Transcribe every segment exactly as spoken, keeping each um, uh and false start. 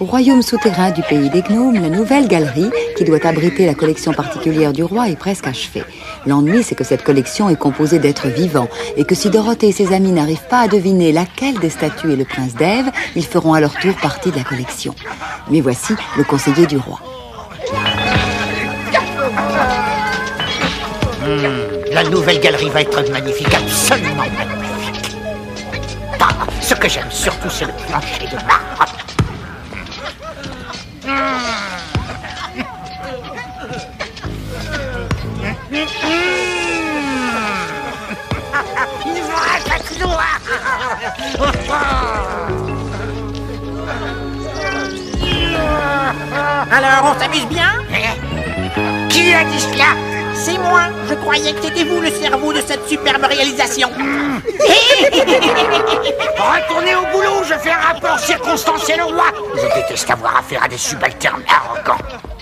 Au royaume souterrain du pays des gnomes, la nouvelle galerie, qui doit abriter la collection particulière du roi, est presque achevée. L'ennui, c'est que cette collection est composée d'êtres vivants et que si Dorothée et ses amis n'arrivent pas à deviner laquelle des statues est le prince d'Ève, ils feront à leur tour partie de la collection. Mais voici le conseiller du roi. Mmh, la nouvelle galerie va être magnifique, absolument magnifique. Ah, ce que j'aime surtout, c'est le plancher de marbre. Alors, on s'amuse bien? Qui a dit cela? C'est moi. Je croyais que c'était vous le cerveau de cette superbe réalisation. Retournez au boulot, je fais un rapport circonstanciel au roi. Je déteste avoir affaire à des subalternes arrogants.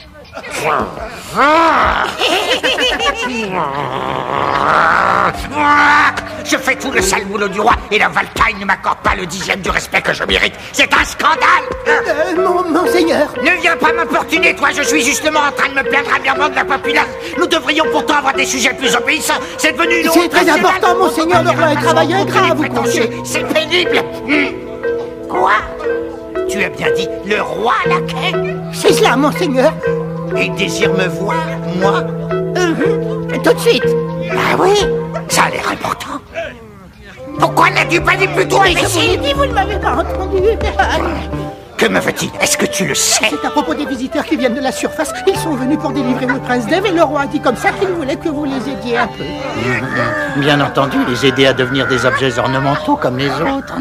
Je fais tout le sale boulot du roi et la Valtaille ne m'accorde pas le dixième du respect que je mérite. C'est un scandale. Euh, mon, monseigneur. Ne viens pas m'importuner, toi. Je suis justement en train de me plaindre amèrement de la populace. Nous devrions pourtant avoir des sujets plus obéissants. C'est devenu une C'est très important, monseigneur. Le roi a un travail ingrat à vous confier. C'est pénible. Quoi? Tu as bien dit le roi laquais? C'est cela, monseigneur. Il désire me voir, moi? Uh-huh. Tout de suite. Ah oui? Ça a l'air important. Pourquoi n'as-tu pas dit plus tôt, imbécile? Vous ne m'avez pas entendu. Que me veut-il? Est-ce que tu le sais? C'est à propos des visiteurs qui viennent de la surface. Ils sont venus pour délivrer le prince d'Ève et le roi a dit comme ça qu'il voulait que vous les aidiez un peu. Mmh, bien entendu, les aider à devenir des objets ornementaux comme les autres.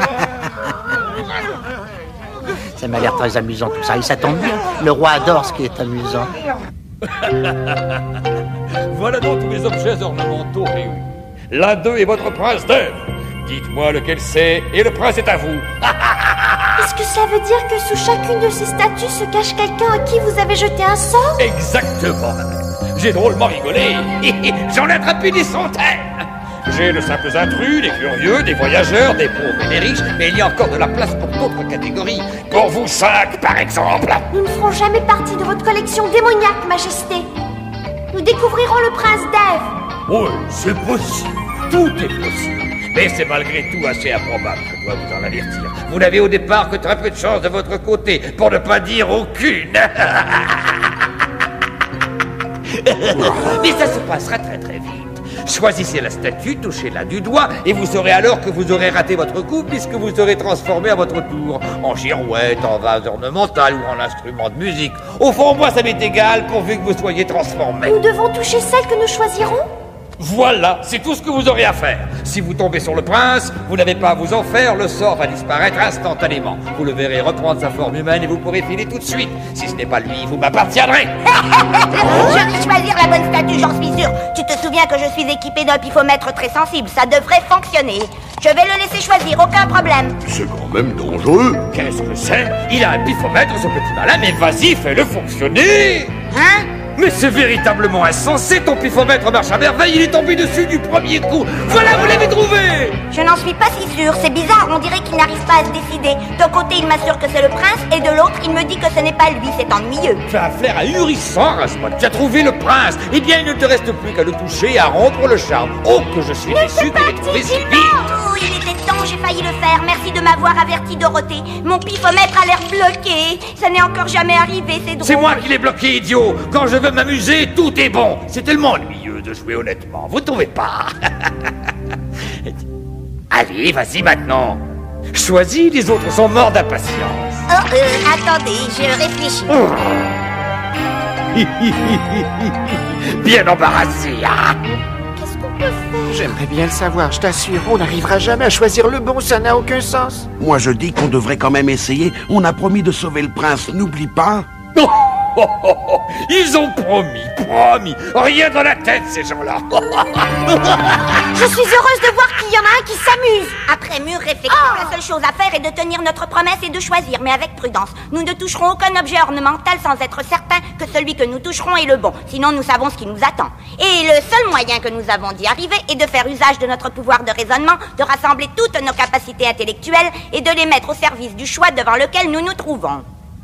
Ça m'a l'air très amusant tout ça, et ça tombe bien. Le roi adore ce qui est amusant. Voilà donc tous les objets ornementaux réunis. L'un d'eux est votre prince d'Ève. Dites-moi lequel c'est, et le prince est à vous. Est-ce que ça veut dire que sous chacune de ces statues se cache quelqu'un à qui vous avez jeté un sort? Exactement. J'ai drôlement rigolé. J'en ai attrapé des centaines. J'ai de simples intrus, des curieux, des voyageurs, des pauvres et des riches, mais il y a encore de la place pour d'autres catégories. Pour vous cinq, par exemple. Nous ne ferons jamais partie de votre collection démoniaque, Majesté. Nous découvrirons le prince d'Ève. Oui, c'est possible. Tout est possible. Mais c'est malgré tout assez improbable, je dois vous en avertir. Vous n'avez au départ que très peu de chance de votre côté, pour ne pas dire aucune. Mais ça se passera très très vite. Choisissez la statue, touchez-la du doigt, et vous saurez alors que vous aurez raté votre coup, puisque vous serez transformé à votre tour, en girouette, en vase ornemental ou en instrument de musique. Au fond, moi, ça m'est égal, pourvu que vous soyez transformé. Nous devons toucher celle que nous choisirons? Voilà, c'est tout ce que vous aurez à faire. Si vous tombez sur le prince, vous n'avez pas à vous en faire, le sort va disparaître instantanément. Vous le verrez reprendre sa forme humaine et vous pourrez filer tout de suite. Si ce n'est pas lui, vous m'appartiendrez. Je vais choisir la bonne statue, j'en suis sûr. Tu te souviens que je suis équipé d'un pifomètre très sensible, ça devrait fonctionner. Je vais le laisser choisir, aucun problème. C'est quand même dangereux. Qu'est-ce que c'est? Il a un pifomètre, ce petit malin, mais vas-y, fais-le fonctionner. Hein? Mais c'est véritablement insensé, ton pifomètre marche à merveille, il est tombé dessus du premier coup. Voilà, vous l'avez trouvé. Je n'en suis pas si sûre, c'est bizarre, on dirait qu'il n'arrive pas à se décider. D'un côté, il m'assure que c'est le prince, et de l'autre, il me dit que ce n'est pas lui, c'est ennuyeux. Tu as un flair ahurissant, Rasmod, tu as trouvé le prince. Eh bien, il ne te reste plus qu'à le toucher et à rompre le charme. Oh, que je suis déçu qu'il ait trouvé si vite. Oh, il était temps, j'ai failli le faire, merci de m'avoir averti, Dorothée. Mon pifomètre a l'air bloqué, ça n'est encore jamais arrivé, c'est drôle. C'est moi qui l'ai bloqué, idiot. Quand je veux m'amuser, tout est bon. C'est tellement ennuyeux de jouer honnêtement, vous trouvez pas? Allez, vas-y maintenant. Choisis, les autres sont morts d'impatience. Oh, euh, attendez, je réfléchis. Bien embarrassé, hein? Qu'est-ce qu'on peut faire? J'aimerais bien le savoir, je t'assure, on n'arrivera jamais à choisir le bon, ça n'a aucun sens. Moi je dis qu'on devrait quand même essayer. On a promis de sauver le prince, n'oublie pas. Oh, oh, oh, oh. Ils ont promis, promis. Rien dans la tête, ces gens-là. Je suis heureuse de voir qu'il y en a un qui s'amuse. Après mûre réflexion, Oh. la seule chose à faire est de tenir notre promesse et de choisir, mais avec prudence. Nous ne toucherons aucun objet ornemental sans être certains que celui que nous toucherons est le bon. Sinon, nous savons ce qui nous attend. Et le seul moyen que nous avons d'y arriver est de faire usage de notre pouvoir de raisonnement, de rassembler toutes nos capacités intellectuelles et de les mettre au service du choix devant lequel nous nous trouvons.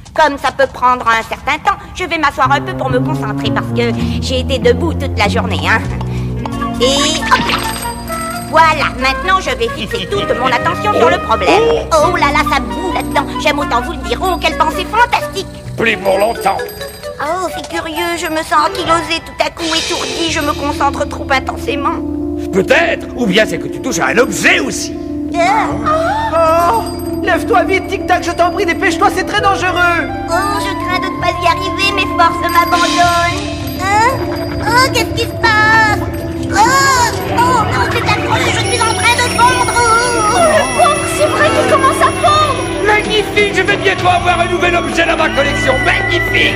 Comme ça peut prendre un certain temps, je vais m'asseoir un peu pour me concentrer parce que j'ai été debout toute la journée, hein. Et hop. Voilà, maintenant je vais fixer toute mon attention sur le problème. Oh là là, ça boue là-dedans. J'aime autant vous le dire. Oh, quelle pensée fantastique. Plus pour longtemps. Oh, c'est curieux, je me sens ankylosée tout à coup, étourdie, je me concentre trop intensément. Peut-être, ou bien c'est que tu touches à un objet aussi. Oh, lève-toi vite, tic-tac, je t'en prie, dépêche-toi, c'est très dangereux. Oh, je crains de ne pas y arriver, mes forces m'abandonnent. Hein? Oh, qu'est-ce qui se passe? Oh, oh non, c'est affreux, je suis en train de fondre. Oh, le pauvre, c'est vrai qu'il commence à fondre. Magnifique, je vais bientôt avoir un nouvel objet dans ma collection. Magnifique.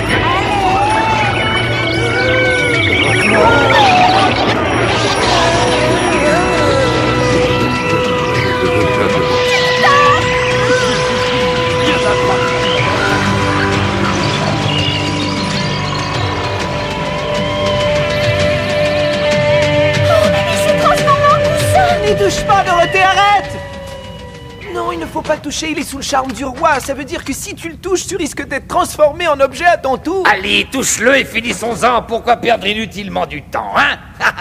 Ne touche pas, Dorothée, arrête! Non, il ne faut pas le toucher, il est sous le charme du roi. Ça veut dire que si tu le touches, tu risques d'être transformé en objet à ton tour. Allez, touche-le et finissons-en. Pourquoi perdre inutilement du temps, hein?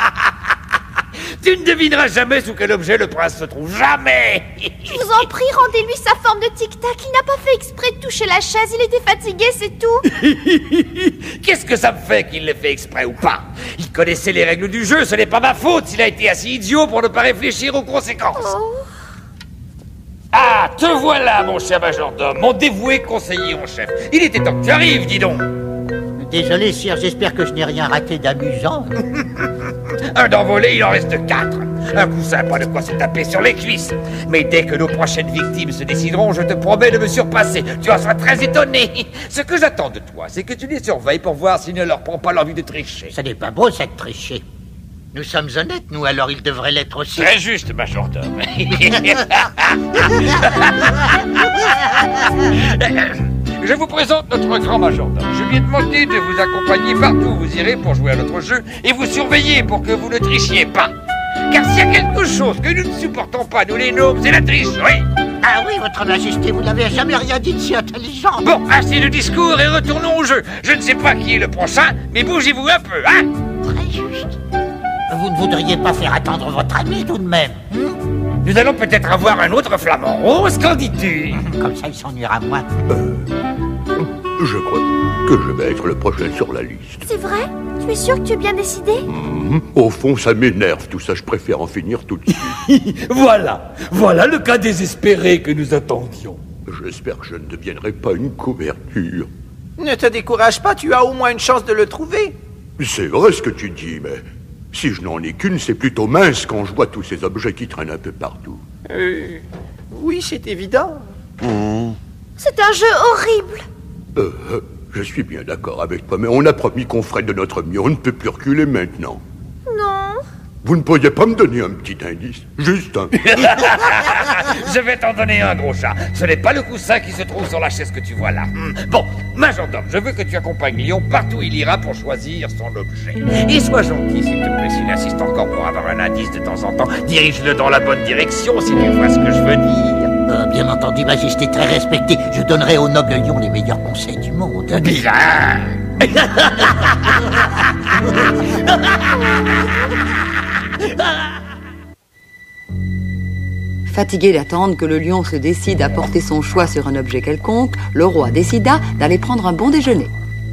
Tu ne devineras jamais sous quel objet le prince se trouve. Jamais! Je vous en prie, rendez-lui sa forme de tic-tac. Il n'a pas fait exprès de toucher la chaise, il était fatigué, c'est tout. Qu'est-ce que ça me fait qu'il l'ait fait exprès ou pas? Il connaissait les règles du jeu, ce n'est pas ma faute s'il a été assez idiot pour ne pas réfléchir aux conséquences. Oh. Ah, te voilà, mon cher majordome, mon dévoué conseiller en chef. Il était temps que tu arrives, dis donc. Désolé, sire, j'espère que je n'ai rien raté d'amusant. Un d'envolé, il en reste quatre. Un coussin, pas de quoi se taper sur les cuisses. Mais dès que nos prochaines victimes se décideront, je te promets de me surpasser. Tu en seras très étonné. Ce que j'attends de toi, c'est que tu les surveilles pour voir s'il ne leur prend pas l'envie de tricher. Ça n'est pas beau, ça, de tricher. Nous sommes honnêtes, nous, alors ils devraient l'être aussi. Très juste, majordome. Je vous présente notre grand majordome. Je lui ai demandé de vous accompagner partout où vous irez pour jouer à notre jeu et vous surveiller pour que vous ne trichiez pas. Car s'il y a quelque chose que nous ne supportons pas, nous les nobles, c'est la tricherie. Ah oui, votre majesté, vous n'avez jamais rien dit de si intelligent. Bon, assez de discours et retournons au jeu. Je ne sais pas qui est le prochain, mais bougez-vous un peu, hein? Très juste. Vous ne voudriez pas faire attendre votre ami tout de même, hein? Nous allons peut-être avoir un autre flamant rose, qu'en dis-tu? Comme ça, il s'ennuiera moins. Euh, je crois que je vais être le prochain sur la liste. C'est vrai? Tu es sûr que tu es bien décidé? Mmh, au fond, ça m'énerve tout ça, je préfère en finir tout de suite. Voilà, voilà le cas désespéré que nous attendions. J'espère que je ne deviendrai pas une couverture. Ne te décourage pas, tu as au moins une chance de le trouver. C'est vrai ce que tu dis, mais si je n'en ai qu'une, c'est plutôt mince quand je vois tous ces objets qui traînent un peu partout. Euh... Oui, c'est évident. Mmh. C'est un jeu horrible. Euh, euh, je suis bien d'accord avec toi, mais on a promis qu'on ferait de notre mieux. On ne peut plus reculer maintenant. Non. Vous ne pourriez pas me donner un petit indice? Juste un. Je vais t'en donner un, gros chat. Ce n'est pas le coussin qui se trouve sur la chaise que tu vois là. Bon, majordome, je veux que tu accompagnes Lion partout où il ira pour choisir son objet. Et sois gentil, s'il te plaît, s'il insiste encore pour avoir un indice de temps en temps. Dirige-le dans la bonne direction, si tu vois ce que je veux dire. Euh, bien entendu, majesté très respectée, je donnerai au noble lion les meilleurs conseils du monde. Bien. Fatigué d'attendre que le lion se décide à porter son choix sur un objet quelconque, le roi décida d'aller prendre un bon déjeuner.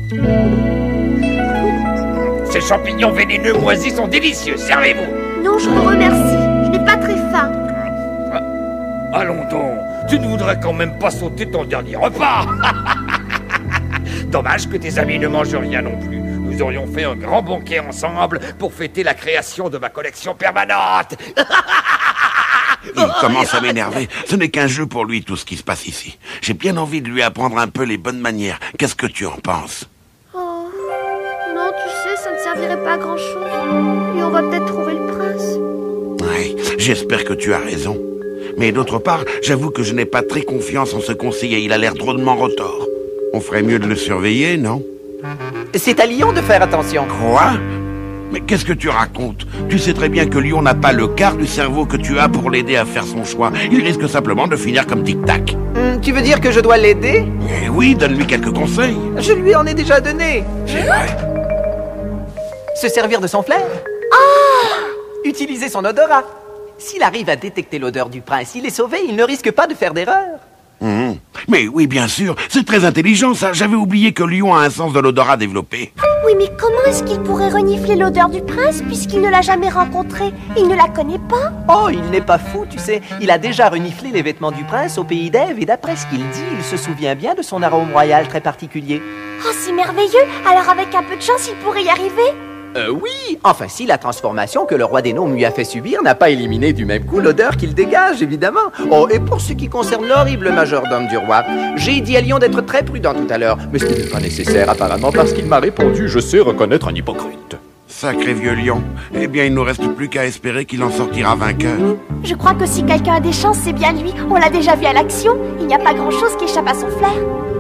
Ces champignons vénéneux moisis sont délicieux, servez-vous. Non, je vous remercie. Je n'ai pas très faim. Allons donc, tu ne voudrais quand même pas sauter ton dernier repas. Dommage que tes amis ne mangent rien non plus. Nous aurions fait un grand banquet ensemble pour fêter la création de ma collection permanente. Il commence à m'énerver. Ce n'est qu'un jeu pour lui, tout ce qui se passe ici. J'ai bien envie de lui apprendre un peu les bonnes manières. Qu'est-ce que tu en penses? Oh, non, tu sais, ça ne servirait pas à grand-chose. Et on va peut-être trouver le prince. Oui, j'espère que tu as raison. Mais d'autre part, j'avoue que je n'ai pas très confiance en ce conseiller. Il a l'air drôlement retors. On ferait mieux de le surveiller, non? C'est à Lion de faire attention. Quoi? Mais qu'est-ce que tu racontes? Tu sais très bien que Lion n'a pas le quart du cerveau que tu as pour l'aider à faire son choix. Il risque simplement de finir comme tic-tac. Hum, tu veux dire que je dois l'aider? Eh oui, donne-lui quelques conseils. Je lui en ai déjà donné. C'est vrai. Se servir de son flair. Ah! Utiliser son odorat. S'il arrive à détecter l'odeur du prince, il est sauvé, il ne risque pas de faire d'erreur. Mmh. Mais oui, bien sûr, c'est très intelligent ça. J'avais oublié que Lion a un sens de l'odorat développé. Oui, mais comment est-ce qu'il pourrait renifler l'odeur du prince puisqu'il ne l'a jamais rencontré? Il ne la connaît pas. Oh, il n'est pas fou, tu sais. Il a déjà reniflé les vêtements du prince au pays d'Ève et d'après ce qu'il dit, il se souvient bien de son arôme royal très particulier. Oh, c'est merveilleux. Alors avec un peu de chance, il pourrait y arriver. Euh, oui. Enfin, si la transformation que le roi des gnomes lui a fait subir n'a pas éliminé du même coup l'odeur qu'il dégage, évidemment. Oh, et pour ce qui concerne l'horrible majordome du roi, j'ai dit à Lion d'être très prudent tout à l'heure, mais ce n'est pas nécessaire apparemment parce qu'il m'a répondu « Je sais reconnaître un hypocrite ». Sacré vieux Lion. Eh bien, il ne nous reste plus qu'à espérer qu'il en sortira vainqueur. Je crois que si quelqu'un a des chances, c'est bien lui. On l'a déjà vu à l'action. Il n'y a pas grand-chose qui échappe à son flair.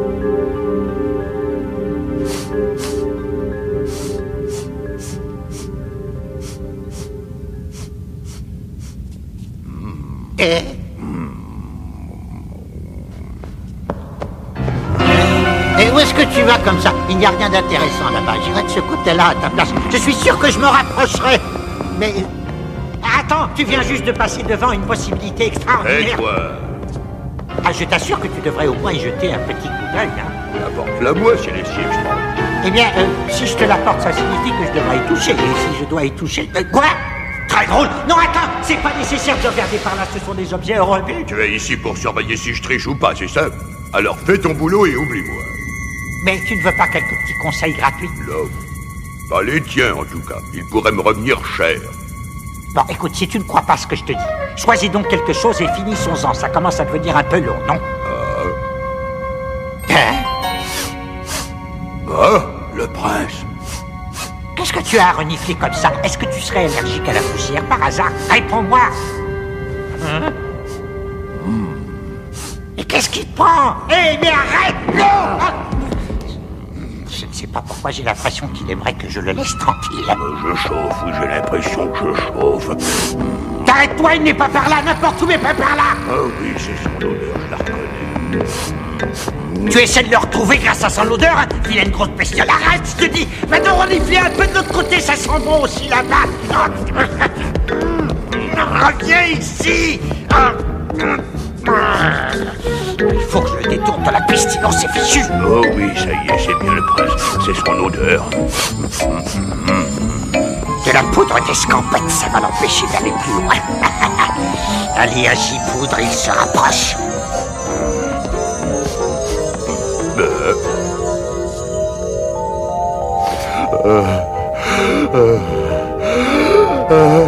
Et... Et où est-ce que tu vas comme ça? Il n'y a rien d'intéressant là-bas. J'irai de ce côté-là à ta place. Je suis sûr que je me rapprocherai. Mais... Attends, tu viens juste de passer devant une possibilité extraordinaire. Et quoi? Ah, je t'assure que tu devrais au moins y jeter un petit coup d'œil. Hein. Apporte-la-moi, Célestine. Eh bien, euh, si je te l'apporte, ça signifie que je devrais y toucher. Et si je dois y toucher... Euh, quoi? Très drôle. Non, attends, c'est pas nécessaire de regarder par là, ce sont des objets européens. Tu es ici pour surveiller si je triche ou pas, c'est ça? Alors fais ton boulot et oublie-moi. Mais tu ne veux pas quelques petits conseils gratuits? Non. Pas les tiens, en tout cas. Ils pourraient me revenir cher. Bon, écoute, si tu ne crois pas ce que je te dis, choisis donc quelque chose et finissons-en. Ça commence à devenir un peu long, non? Ah. Hein? Ah, le prince. Qu'est-ce que tu as à renifler comme ça? Est-ce que tu serais allergique à la poussière par hasard? Réponds-moi. Hein? Hmm. Et qu'est-ce qui te prend? Eh bien, arrête! Non! Je ne sais pas pourquoi j'ai l'impression qu'il aimerait que je le laisse tranquille. Je chauffe, oui, j'ai l'impression que je chauffe. T'arrête-toi, il n'est pas par là, n'importe où, mais pas par là! Ah oui, c'est son odeur, je la reconnais. Tu essaies de le retrouver grâce à son odeur, hein? Vilaine grosse bestiole, arrête, je te dis! Maintenant, renifler un peu de l'autre côté, ça sent bon aussi là-bas! Reviens ici! Il faut que je le détourne de la piste, sinon c'est fichu! Oh oui, ça y est, c'est bien le prince, c'est son odeur. De la poudre d'escampette, ça va l'empêcher d'aller plus loin. Allez, agis, poudre, il se rapproche. Euh... Euh... Euh... Euh...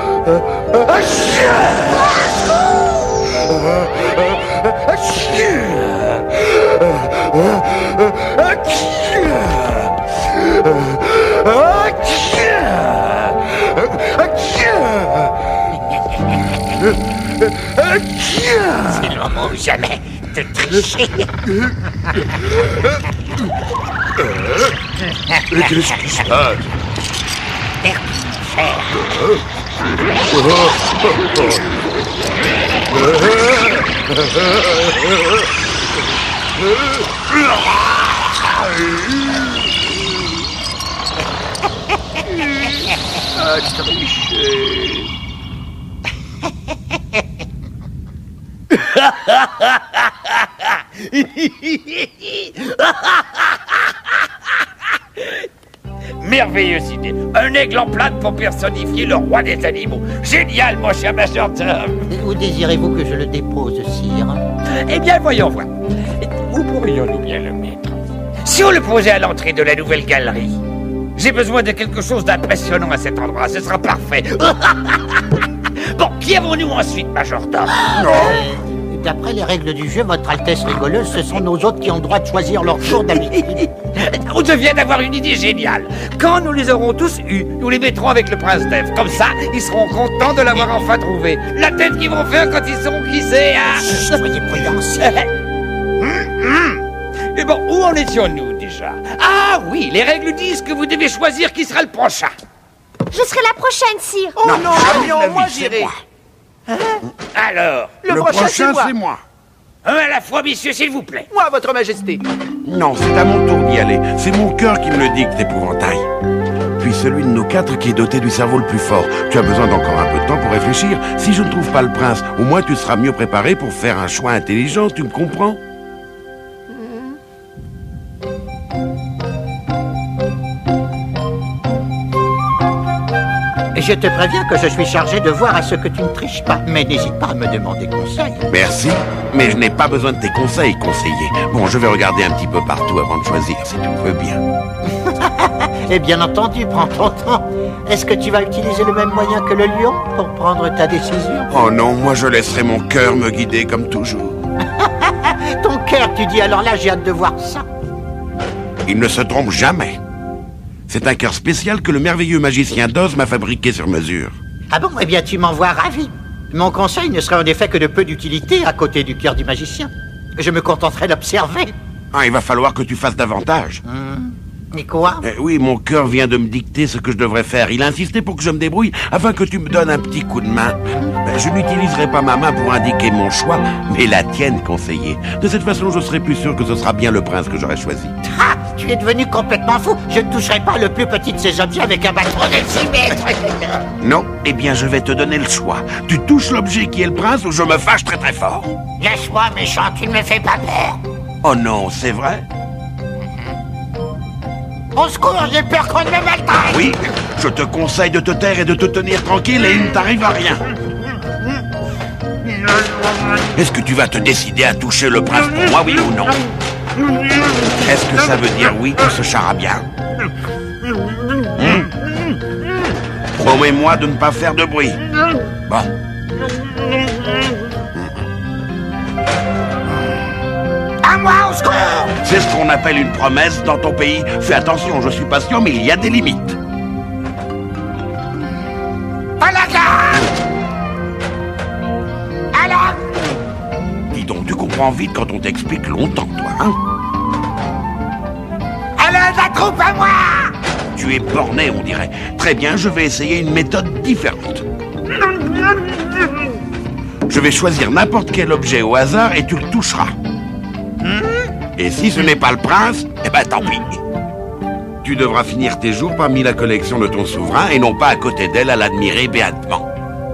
C'est le moment ou jamais de tricher. Qu'est-ce qui se passe? Ah, tricher. Merveilleuse idée. Un aigle en plate pour personnifier le roi des animaux. Génial, mon cher majordome. Où désirez-vous que je le dépose, sire? Eh bien, voyons voir. Où pourrions-nous bien le mettre? Si on le posait à l'entrée de la nouvelle galerie. J'ai besoin de quelque chose d'impressionnant à cet endroit. Ce sera parfait. Bon, qui avons-nous ensuite, majordome? Non. D'après les règles du jeu, votre Altesse rigoleuse, ce sont nos hôtes qui ont le droit de choisir leur tour d'habitude. On devient d'avoir une idée géniale. Quand nous les aurons tous eus, nous les mettrons avec le prince d'Ève. Comme ça, ils seront contents de l'avoir enfin trouvé. La tête qu'ils vont faire quand ils sauront qui c'est, hein? Soyez prudents. Et bon, où en étions-nous déjà? Ah oui, les règles disent que vous devez choisir qui sera le prochain. Je serai la prochaine, sire. Oh non, non, moi j'irai. Hein? Alors, Le, le prochain, c'est moi. Un à la fois, messieurs, s'il vous plaît. Moi, votre majesté. Non, c'est à mon tour d'y aller. C'est mon cœur qui me le dicte, épouvantail. Puis celui de nous quatre qui est doté du cerveau le plus fort. Tu as besoin d'encore un peu de temps pour réfléchir. Si je ne trouve pas le prince, au moins tu seras mieux préparé pour faire un choix intelligent, tu me comprends? Je te préviens que je suis chargé de voir à ce que tu ne triches pas. Mais n'hésite pas à me demander conseil. Merci, mais je n'ai pas besoin de tes conseils, conseiller. Bon, je vais regarder un petit peu partout avant de choisir, si tu le veux bien. Et bien entendu, prends ton temps. Est-ce que tu vas utiliser le même moyen que le lion pour prendre ta décision? Oh non, moi je laisserai mon cœur me guider comme toujours. Ton cœur, tu dis, alors là j'ai hâte de voir ça. Il ne se trompe jamais. C'est un cœur spécial que le merveilleux magicien d'Oz m'a fabriqué sur mesure. Ah bon? Eh bien tu m'envoies ravi. Mon conseil ne serait en effet que de peu d'utilité à côté du cœur du magicien. Je me contenterai d'observer. Ah, il va falloir que tu fasses davantage. Hum. Et quoi? Eh oui, mon cœur vient de me dicter ce que je devrais faire. Il a insisté pour que je me débrouille afin que tu me donnes un petit coup de main. Ben, je n'utiliserai pas ma main pour indiquer mon choix, mais la tienne, conseiller. De cette façon, je serai plus sûr que ce sera bien le prince que j'aurai choisi. Ah, tu es devenu complètement fou. Je ne toucherai pas le plus petit de ces objets avec un bâton de six mètres. Non, eh bien, je vais te donner le choix. Tu touches l'objet qui est le prince ou je me fâche très très fort. Laisse-moi, méchant, tu ne me fais pas peur. Oh non, c'est vrai? Au secours, j'ai peur qu'on ne me maltraite. Oui, je te conseille de te taire et de te tenir tranquille et il ne t'arrive à rien. Est-ce que tu vas te décider à toucher le prince pour moi, oui ou non? Est-ce que ça veut dire oui pour ce charabia? Hum? Promets-moi de ne pas faire de bruit. Bon. À moi, au secours! C'est ce qu'on appelle une promesse dans ton pays. Fais attention, je suis patient, mais il y a des limites. Pas la garde! Alors? Dis donc, tu comprends vite quand on t'explique longtemps, toi, hein? Alors, la troupe à moi! Tu es borné, on dirait. Très bien, je vais essayer une méthode différente. Je vais choisir n'importe quel objet au hasard et tu le toucheras. Et si ce n'est pas le prince, eh ben tant pis. Tu devras finir tes jours parmi la collection de ton souverain et non pas à côté d'elle à l'admirer béatement.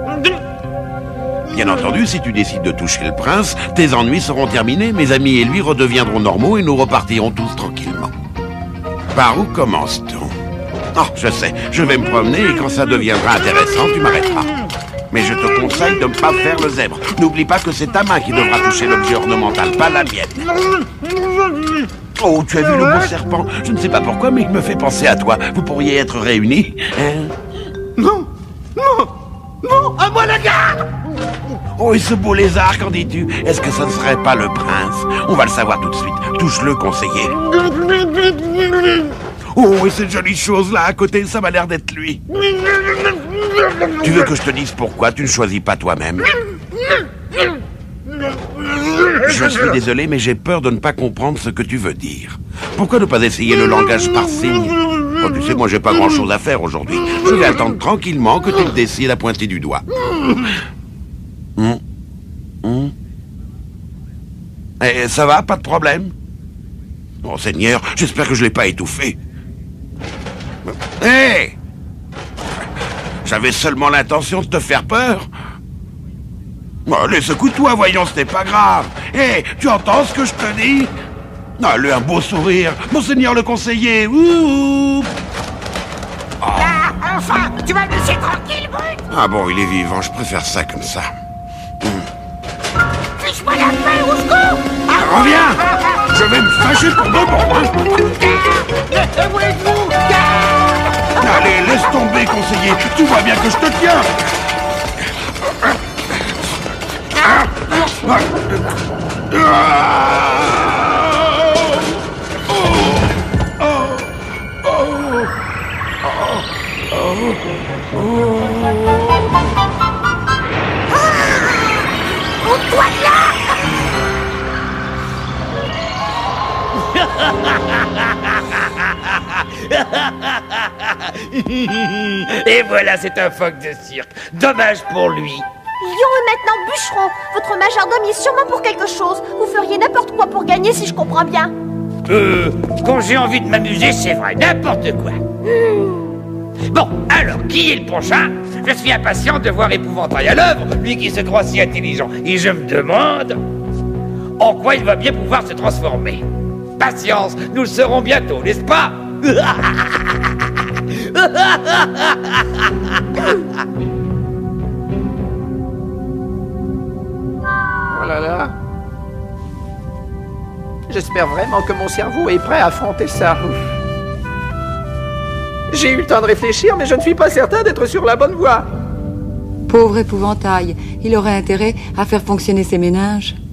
Bien entendu, si tu décides de toucher le prince, tes ennuis seront terminés, mes amis et lui redeviendront normaux et nous repartirons tous tranquillement. Par où commence-t-on? Oh, je sais, je vais me promener et quand ça deviendra intéressant, tu m'arrêteras. Mais je te conseille de ne pas faire le zèbre. N'oublie pas que c'est ta main qui devra toucher l'objet ornemental, pas la mienne. Oh, tu as vu le beau serpent? Je ne sais pas pourquoi, mais il me fait penser à toi. Vous pourriez être réunis, hein? Non, non, non, à moi la garde! Oh, et ce beau lézard, qu'en dis-tu? Est-ce que ça ne serait pas le prince? On va le savoir tout de suite. Touche-le, conseiller. Oh, et cette jolie chose-là à côté, ça m'a l'air d'être lui. Tu veux que je te dise pourquoi tu ne choisis pas toi-même? Je suis désolé, mais j'ai peur de ne pas comprendre ce que tu veux dire. Pourquoi ne pas essayer le langage par signes? Oh, tu sais, moi, j'ai pas grand-chose à faire aujourd'hui. Je vais attendre tranquillement que tu te décides à pointer du doigt. Hum. Hum. Eh, ça va? Pas de problème? Oh, Seigneur, j'espère que je l'ai pas étouffé. Hé! Hey! J'avais seulement l'intention de te faire peur. Allez, secoue-toi, voyons, ce n'est pas grave. Hé, hey, tu entends ce que je te dis? Allez, un beau sourire. Monseigneur le conseiller. Ouh. Oh. Ah, enfin, tu vas me laisser tranquille, brute. Ah bon, il est vivant, je préfère ça comme ça. Fiche-moi la paix, au secours. Ah, reviens. Je vais me fâcher pour de bon, hein. Où êtes-vous? Allez, laisse tomber, conseiller. Tu vois bien que je te tiens. Ôte-toi de là! Et voilà, c'est un phoque de cirque. Dommage pour lui. Lion est maintenant bûcheron. Votre majordome y est sûrement pour quelque chose. Vous feriez n'importe quoi pour gagner si je comprends bien. Euh, quand j'ai envie de m'amuser, c'est vrai, n'importe quoi. Mmh. Bon, alors, qui est le prochain? Je suis impatient de voir Épouvantail à l'œuvre, lui qui se croit si intelligent. Et je me demande en quoi il va bien pouvoir se transformer. Patience, nous le saurons bientôt, n'est-ce pas? Oh là là. J'espère vraiment que mon cerveau est prêt à affronter ça. J'ai eu le temps de réfléchir, mais je ne suis pas certain d'être sur la bonne voie. Pauvre Épouvantail, il aurait intérêt à faire fonctionner ses méninges.